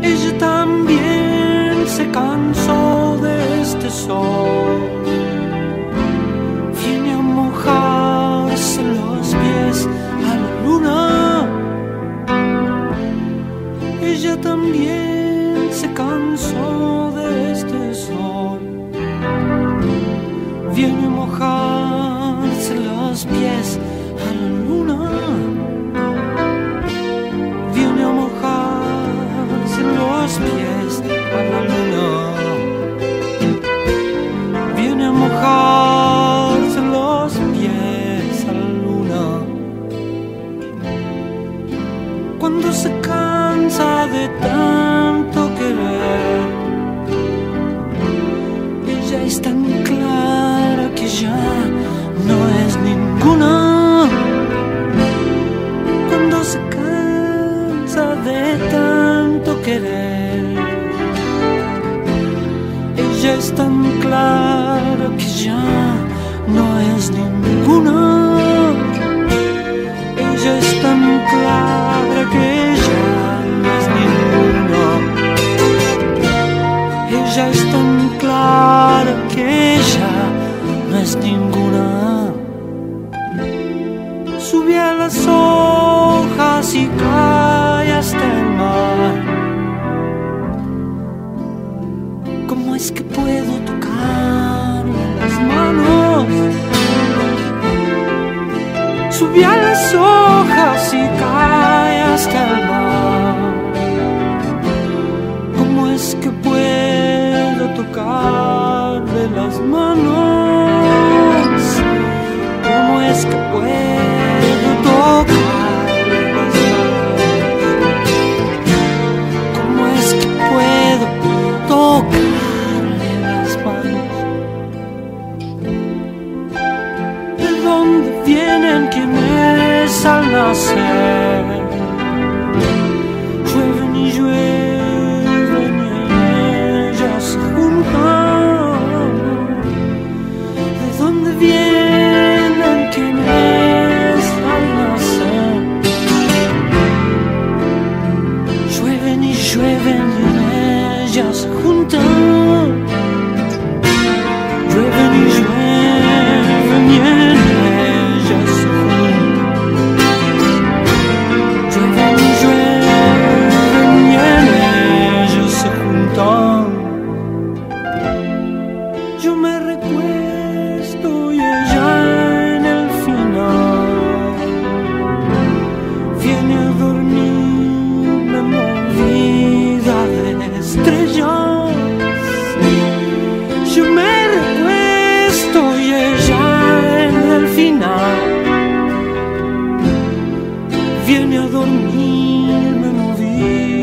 Ella también se cansó de este sol. Viene a mojarse los pies a la luna. Ella también se cansó de este sol. Viene a mojarse los pies a la luna. Viene a mojarse los pies a la luna. Viene a mojarse los pies a la luna. Cuando se cansa de tanto querer, ella es tan clara que ya no es ninguna. Cuando se cansa de tanto querer, ella es tan clara que ya no es ninguna. Ella es tan clara que ya no es ninguna. Ella es tan clara que ya no es ninguna. Sube a las hojas y cae hasta el mar. ¿Cómo es que puedo tocarle las manos? Sube a las hojas y cae hasta el mar. ¿Cómo es que puedo tocarle las manos? ¿Cómo es que puedo tocarle las manos? ¿Cómo es que puedo tocarle las manos? ¿De dónde vienen quienes al nacer llueven y llueven y ellas se juntan? ¿De dónde vienen quienes al nacer llueven y llueven y ellas se juntan? Llueven y llueven y ellas se juntan. Llueven y llueven y ellas se juntan. Yo me recuesto y ella en el final viene a dormirme movida de estrellas. Yo me recuesto y ella en el final viene a dormirme movida